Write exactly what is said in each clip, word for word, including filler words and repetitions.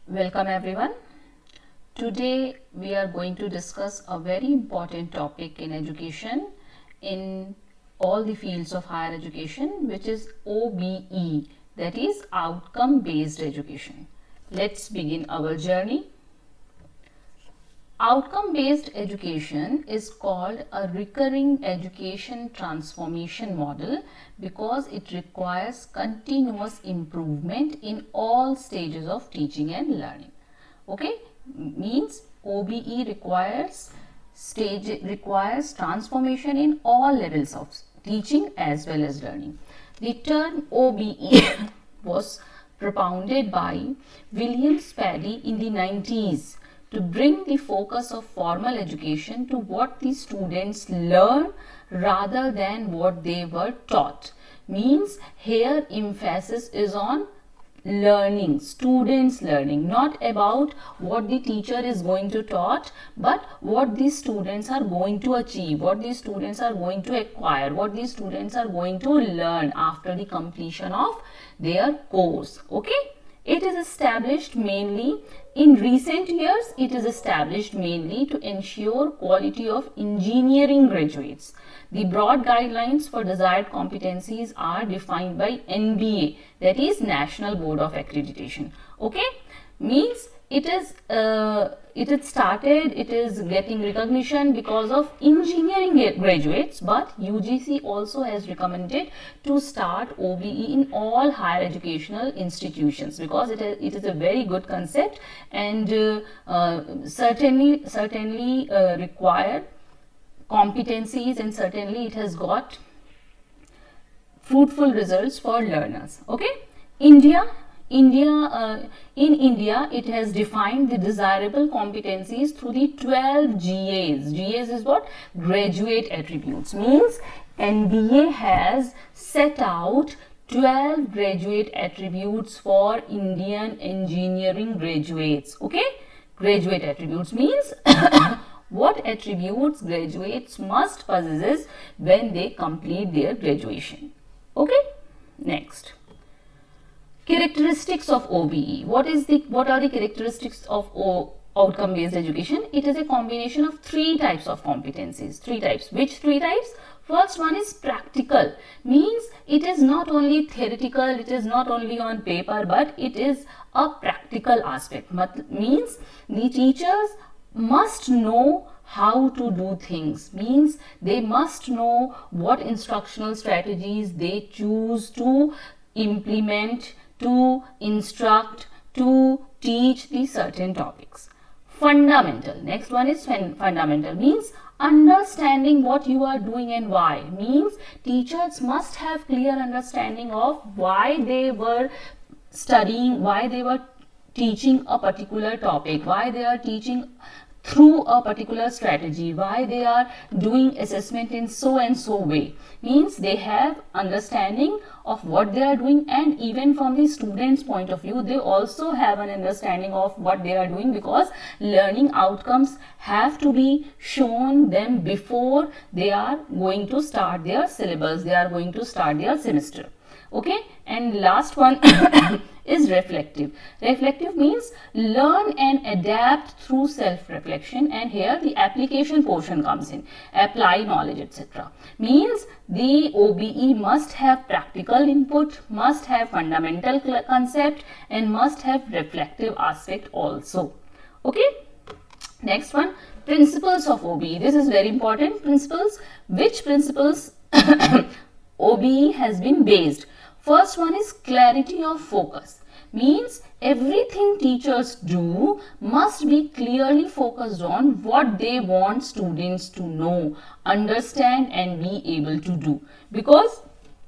Welcome everyone. Today we are going to discuss a very important topic in education in all the fields of higher education, which is O B E, that is outcome based education. Let's begin our journey. Outcome based education is called a recurring education transformation model because it requires continuous improvement in all stages of teaching and learning. Okay, means O B E requires stage requires transformation in all levels of teaching as well as learning. The term O B E was propounded by William Spady in the nineties to bring the focus of formal education to what the students learn rather than what they were taught. Means here emphasis is on learning, students learning, not about what the teacher is going to taught, but what these students are going to achieve, what these students are going to acquire, what these students are going to learn after the completion of their course. Okay, it is established mainly in recent years, it is established mainly to ensure quality of engineering graduates. The broad guidelines for desired competencies are defined by N B A, that is National Board of Accreditation. Okay, means it is uh, it is started, it is getting recognition because of engineering graduates, but U G C also has recommended to start O B E in all higher educational institutions because it is, it is a very good concept and uh, uh, certainly certainly uh, required competencies, and certainly it has got fruitful results for learners. Okay, India India uh, in India it has defined the desirable competencies through the twelve G As. G As is what? Graduate attributes. Means N B A has set out twelve graduate attributes for Indian engineering graduates. Okay, graduate attributes means what attributes graduates must possess when they complete their graduation. Okay, next, characteristics of O B E. What is the what are the characteristics of o, outcome based education? It is a combination of three types of competencies. Three types. Which three types? First one is practical, means it is not only theoretical, it is not only on paper, but it is a practical aspect. Means the teachers must know how to do things, means they must know what instructional strategies they choose to implement, to instruct, to teach the certain topics. Fundamental. Next one is fundamental, means understanding what you are doing and why. Means teachers must have clear understanding of why they were studying, why they were teaching a particular topic, why they are teaching through a particular strategy, why they are doing assessment in so and so way. Means they have understanding of what they are doing, and even from the students' point of view they also have an understanding of what they are doing, because learning outcomes have to be shown them before they are going to start their syllabus, they are going to start their semester. Okay, and last one is reflective. Reflective means learn and adapt through self-reflection, and here the application portion comes in. Apply knowledge, et cetera. Means the O B E must have practical input, must have fundamental concept, and must have reflective aspect also. Okay. Next one, principles of O B E. This is very important. Principles. Which principles O B E has been based? First one is clarity of focus. Means everything teachers do must be clearly focused on what they want students to know, understand and be able to do. Because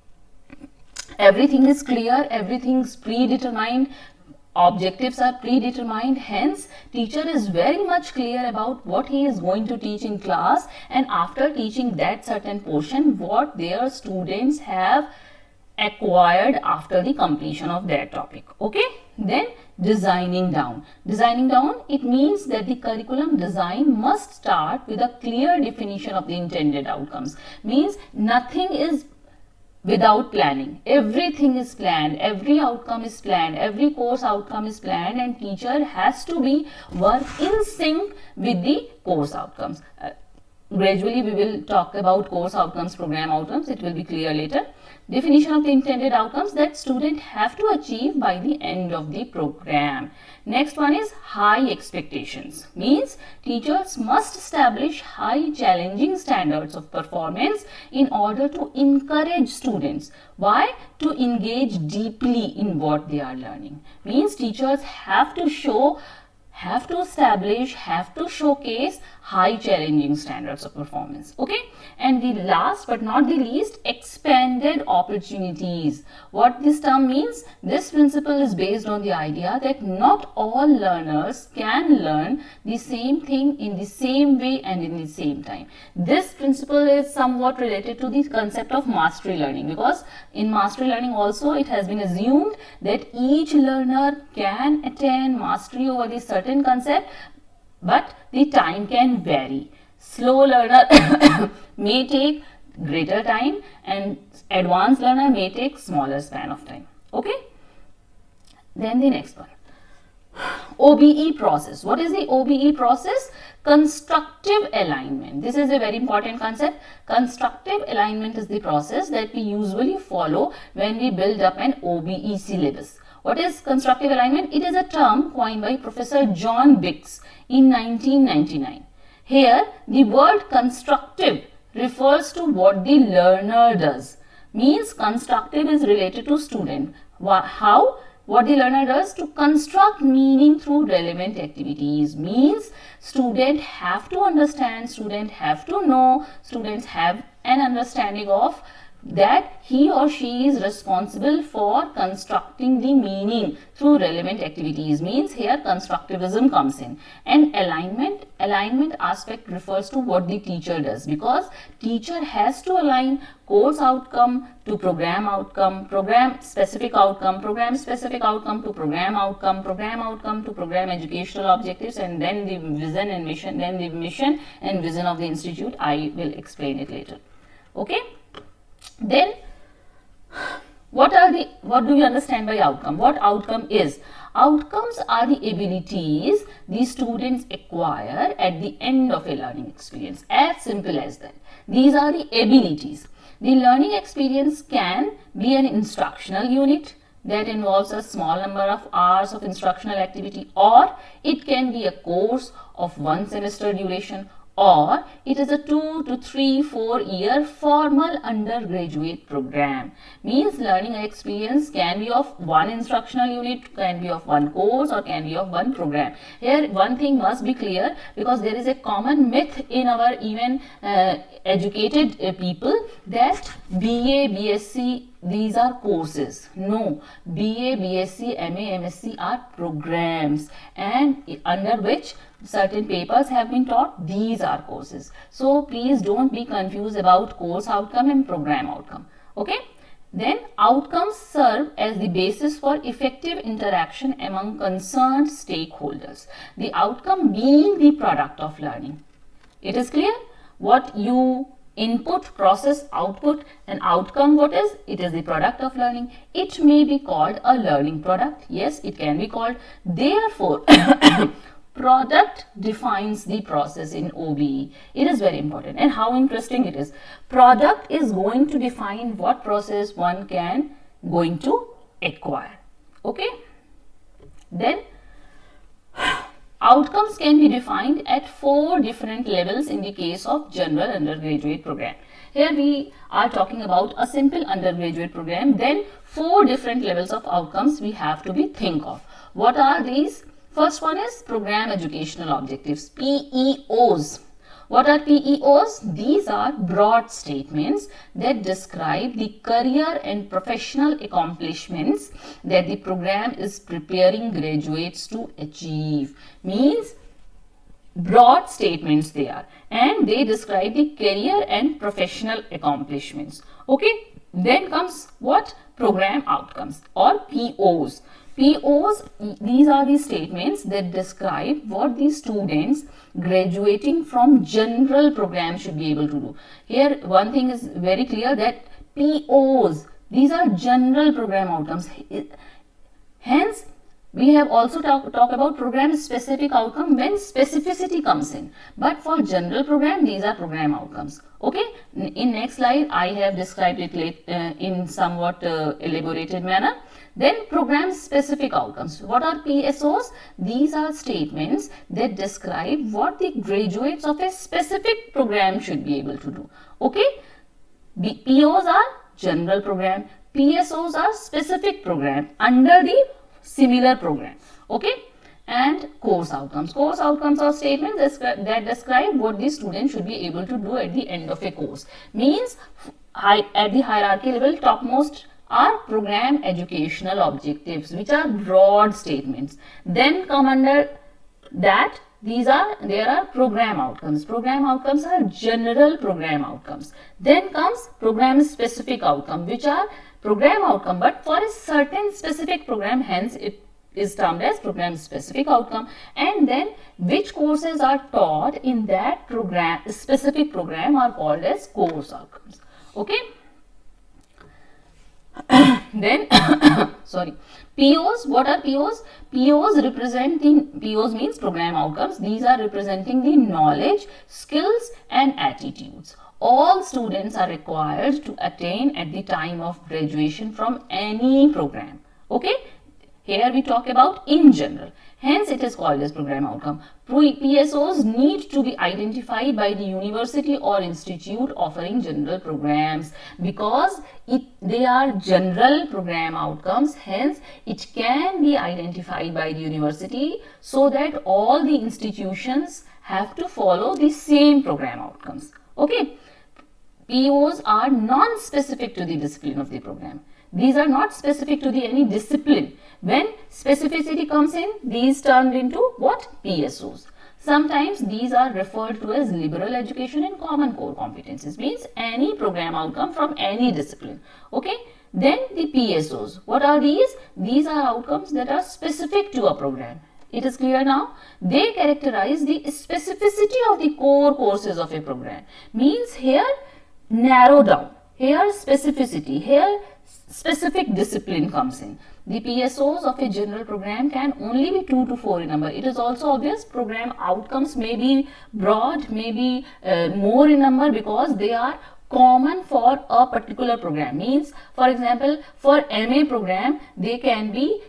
everything is clear, everything is predetermined, objectives are predetermined, hence teacher is very much clear about what he is going to teach in class, and after teaching that certain portion, what their students have acquired after the completion of their topic. Okay, then designing down. Designing down, it means that the curriculum design must start with a clear definition of the intended outcomes. Means nothing is without planning. Everything is planned, every outcome is planned, every course outcome is planned, and teacher has to be work in sync with the course outcomes. Uh, gradually we will talk about course outcomes, program outcomes, it will be clear later. Definition of the intended outcomes that students have to achieve by the end of the program. Next one is high expectations. Means teachers must establish high challenging standards of performance in order to encourage students. Why? To engage deeply in what they are learning. Means teachers have to show have to establish, have to showcase high challenging standards of performance. Okay, and the last but not the least, expanded opportunities. What this term means? This principle is based on the idea that not all learners can learn the same thing in the same way and in the same time. This principle is somewhat related to the concept of mastery learning, because in mastery learning also it has been assumed that each learner can attain mastery over the certain concept, but the time can vary. Slow learner may take greater time and advanced learner may take smaller span of time. Okay, then the next one, O B E process. What is the O B E process? Constructive alignment. This is a very important concept. Constructive alignment is the process that we usually follow when we build up an O B E syllabus. What is constructive alignment? It is a term coined by Professor John Biggs in nineteen ninety-nine. Here, the word constructive refers to what the learner does. Means constructive is related to student. How? What the learner does to construct meaning through relevant activities. Means students have to understand, students have to know, students have an understanding of that he or she is responsible for constructing the meaning through relevant activities. Means here constructivism comes in. And alignment, alignment aspect refers to what the teacher does, because teacher has to align course outcome to program outcome, program specific outcome, program specific outcome to program outcome, program outcome to program educational objectives, and then the vision and mission, then the mission and vision of the institute. I will explain it later. Okay. Then what are the what do you understand by outcome? What outcome is? Outcomes are the abilities the students acquire at the end of a learning experience. As simple as that. These are the abilities. The learning experience can be an instructional unit that involves a small number of hours of instructional activity, or it can be a course of one semester duration, or it is a two to three, four year formal undergraduate program. Means learning experience can be of one instructional unit, can be of one course, or can be of one program. Here one thing must be clear, because there is a common myth in our even uh, educated uh, people that B A, B S c, these are courses. No, B A, B S c, M A, M S c are programs, and under which certain papers have been taught. These are courses. So please don't be confused about course outcome and program outcome. Okay. Then outcomes serve as the basis for effective interaction among concerned stakeholders. The outcome being the product of learning. It is clear? What you input, process, output, and outcome, what is? It is the product of learning. It may be called a learning product. Yes, it can be called. Therefore, product defines the process in O B E. It is very important. And how interesting it is. Product is going to define what process one can going to acquire. Okay. Then outcomes can be defined at four different levels in the case of general undergraduate program. Here we are talking about a simple undergraduate program. Then four different levels of outcomes we have to be think of. What are these? First one is program educational objectives, P E Os. What are P E Os? These are broad statements that describe the career and professional accomplishments that the program is preparing graduates to achieve. Means broad statements they are, and they describe the career and professional accomplishments. Okay. Then comes what? Program outcomes or P Os. P Os, these are the statements that describe what the students graduating from general program should be able to do. Here one thing is very clear, that P Os, these are general program outcomes. Hence, we have also talk, talk about program specific outcome when specificity comes in. But for general program, these are program outcomes. Okay. In next slide, I have described it late, uh, in somewhat uh, elaborated manner. Then program specific outcomes. What are P S Os? These are statements that describe what the graduates of a specific program should be able to do. Okay. B P Os are general program. P S Os are specific program under the similar program. Okay. And course outcomes. Course outcomes are statements that describe what the student should be able to do at the end of a course. Means at the hierarchy level, topmost are program educational objectives, which are broad statements. Then come under that, these are, there are program outcomes. Program outcomes are general program outcomes. Then comes program specific outcome, which are program outcome but for a certain specific program, hence it is termed as program specific outcome. And then which courses are taught in that program, specific program, are called as course outcomes. Okay. Then sorry, P Os. What are P Os? P Os representing, P Os means program outcomes. These are representing the knowledge, skills and attitudes all students are required to attain at the time of graduation from any program. Okay. Here we talk about in general. Hence it is called as program outcome. P S Os need to be identified by the university or institute offering general programs, because it, they are general program outcomes. Hence it can be identified by the university so that all the institutions have to follow the same program outcomes. Okay. P Os are non-specific to the discipline of the program. These are not specific to the any discipline. When specificity comes in, these turned into what? P S Os. Sometimes these are referred to as liberal education and common core competencies, means any program outcome from any discipline. Okay. Then the P S Os. What are these? These are outcomes that are specific to a program. It is clear now? They characterize the specificity of the core courses of a program. Means here narrow down. Here specificity. Here specific discipline comes in. The P S Os of a general program can only be two to four in number. It is also obvious program outcomes may be broad, may be uh, more in number, because they are common for a particular program. Means, for example, for M A program, they can be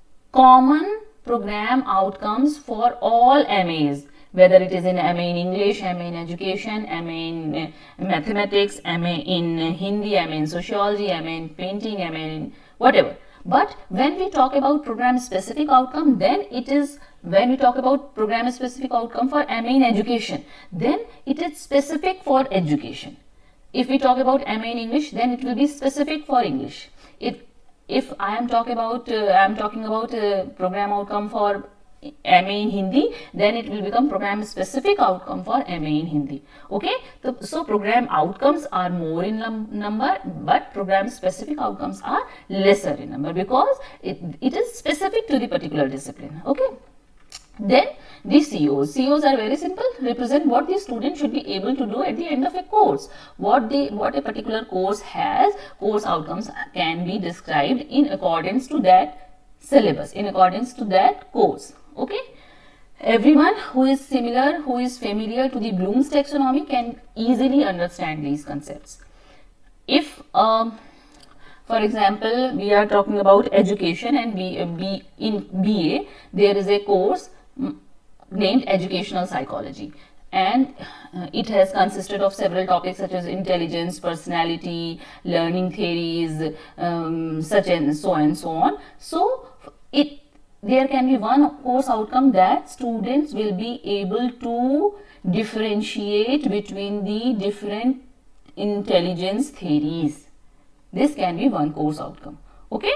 common program outcomes for all M As. Whether it is in M A in English, M A in education, M A in uh, mathematics, M A in uh, Hindi, M A in sociology, M A in painting, M A in whatever. But when we talk about program specific outcome, then it is, when we talk about program specific outcome for M A in education, then it is specific for education. If we talk about M A in English, then it will be specific for English. It, if I am talking about, uh, I am talking about uh, program outcome for M A in Hindi, then it will become program specific outcome for M A in Hindi. Okay. So, so program outcomes are more in number, but program specific outcomes are lesser in number, because it, it is specific to the particular discipline. Okay. Then the C Os. C Os are very simple, represent what the student should be able to do at the end of a course. What they, what a particular course has, course outcomes can be described in accordance to that syllabus, in accordance to that course. Okay. Everyone who is similar, who is familiar to the Bloom's taxonomy can easily understand these concepts. If, um, for example, we are talking about education and B, uh, B, in B A, there is a course named Educational Psychology, and uh, it has consisted of several topics such as intelligence, personality, learning theories, um, such and so and so on. So, it there can be one course outcome that students will be able to differentiate between the different intelligence theories. This can be one course outcome. Okay.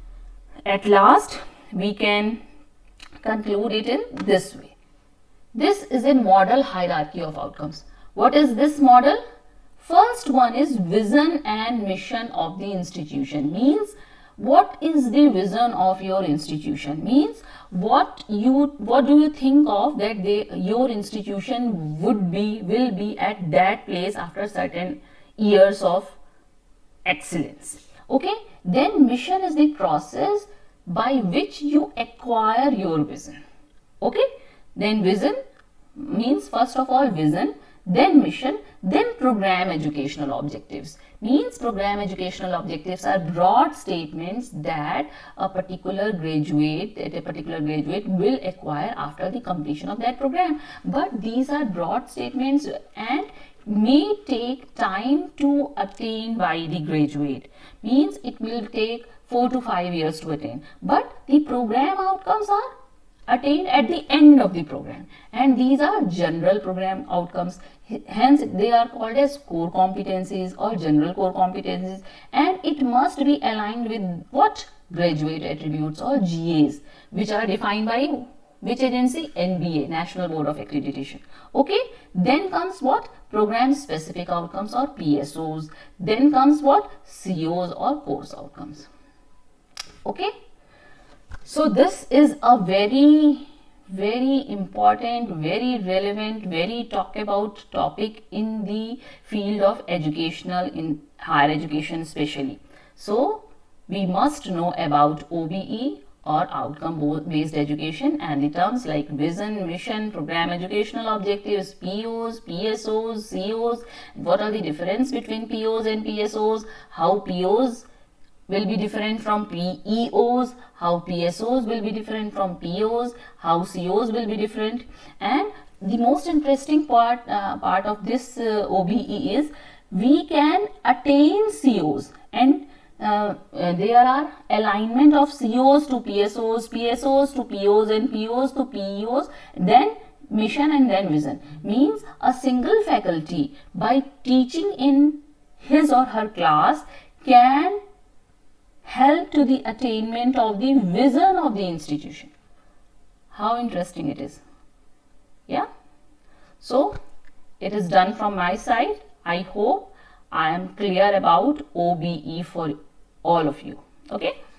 At last, we can conclude it in this way. This is a model hierarchy of outcomes. What is this model? First one is vision and mission of the institution. Means, what is the vision of your institution? Means, what you what do you think of that they your institution would be will be at that place after certain years of excellence. Okay, then mission is the process by which you acquire your vision. Okay, then vision means first of all vision, then mission, then program educational objectives. Means program educational objectives are broad statements that a particular graduate, that a particular graduate will acquire after the completion of that program. But these are broad statements and may take time to attain by the graduate. Means it will take four to five years to attain. But the program outcomes are attained at the end of the program, and these are general program outcomes, hence they are called as core competencies or general core competencies, and it must be aligned with what? Graduate attributes or G As, which are defined by which agency? N B A, National Board of Accreditation. Okay, then comes what? Program specific outcomes or P S Os. Then comes what? C Os or course outcomes. Okay. So this is a very, very important, very relevant, very talked about topic in the field of educational, in higher education especially. So we must know about O B E or outcome based education, and the terms like vision, mission, program educational objectives, P Os, P S Os, C Os. What are the difference between P Os and P S Os? How P Os will be different from P E Os, how P S Os will be different from P Os, how C Os will be different. And the most interesting part uh, part of this uh, O B E is we can attain C Os, and uh, uh, there are alignment of C Os to P S Os, P S Os to P Os, and P Os to P E Os, then mission and then vision. Means a single faculty by teaching in his or her class can help to the attainment of the vision of the institution. How interesting it is. Yeah. So it is done from my side. I hope I am clear about O B E for all of you. Okay.